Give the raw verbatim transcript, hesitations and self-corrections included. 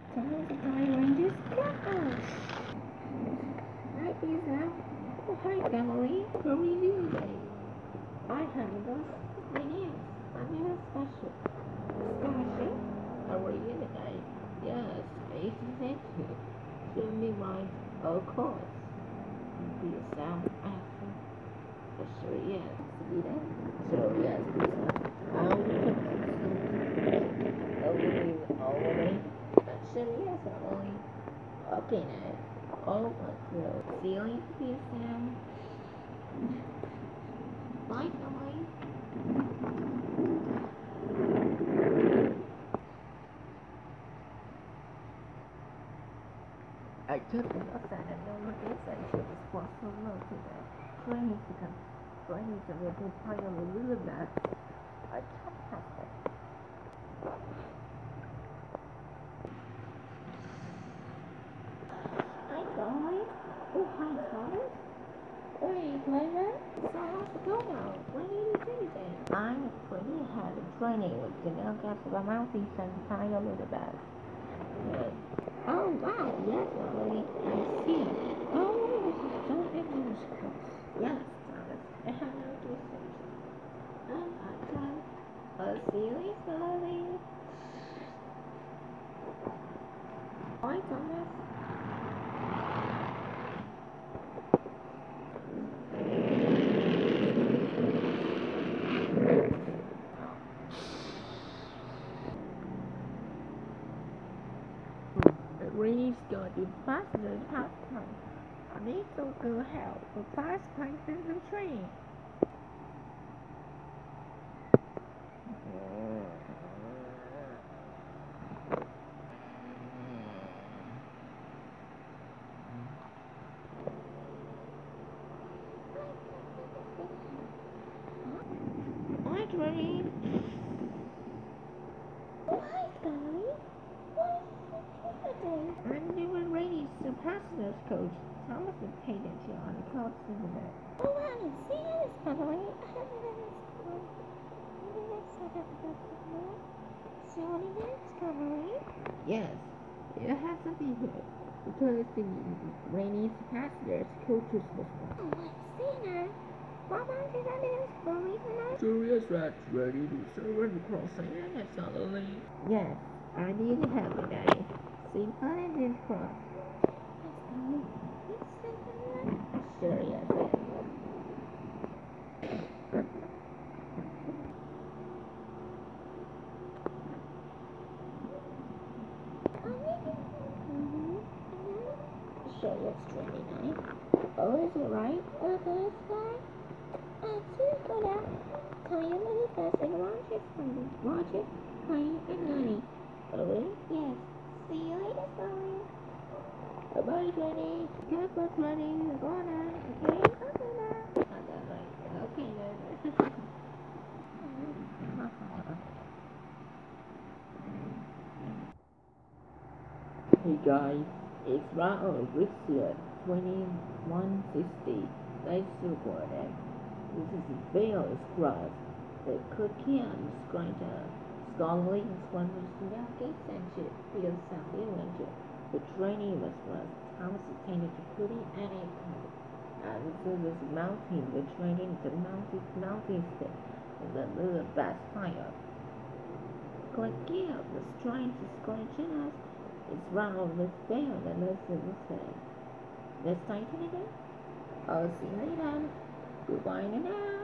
Time to die Rangers Gosh! Hi Isa! Oh hi Skarloey! How are you doing today? I have those videos. I'm in a special. Skarloey? How are you today? Yes, Ace thank you. Show me right, of course. Be a sound after. For sure, yes. See that? So yes, I'll put over all the way. Sure, yes, I'm only okay now. Oh my god. Ceiling piece now. Finally. I took the bus and I know what this I should have walked so low to that train to come. Train to the big part of the river back. I can't have it. Hi, Charlie. Oh, hi, Charlie. Hey, Clara. So how's it going now? What are you doing today? I'm pretty hard of training with the now got the mountain and tie a little bit. Yes. Oh, wow, yes, Charlie. I see. Oh, this is so interesting. Yes, Thomas. I have no research. Oh, my God. Oh, seriously, Charlie? Hi, Thomas. Ray's got the faster half time. I need to go help the fast time in the train. Hi, Ray. Oh, hi, Skarloey. What is it today? I'm doing Ray's the passenger's coach. Thomas is taking you on the cloud today. Oh, I didn't see it, Skarloey. I haven't been in school. Maybe next time I have to go to school. So what is it, Skarloey? Yes, it has to be here. Because the Ray's passenger's coaches was one. Oh, I see now. What about did I do Skarloey tonight? Serious rats ready to serve the crossing and suddenly. Yes, I need help today. See, I did cross. Sure, yes, I am. Sure, yes, twenty-nine. Oh, is it right? Oh, that's fine. I see, go down. Tell you many fast and watch it from the watch it, clean and money. Oh, yes. See you later, Skarloey. Bye-bye, Jenny. Careful, Jenny. Go on now. Okay? Okay now. Not that right. Okay then. Hey guys, it's Raul of Brazil, twenty-one sixty. Nice to report that. This is the veil is crossed. The cookie and scratcher. Skarloey is one of the youngest century field sound ranger. The training was crossed. Thomas attended to putting and a As it was mountain, the training the mountain mountain stick is a little best fire. Click here, the trying to scratch us. It's round with veil and let's say. Let's tighten it in. I'll see you later. Goodbye now.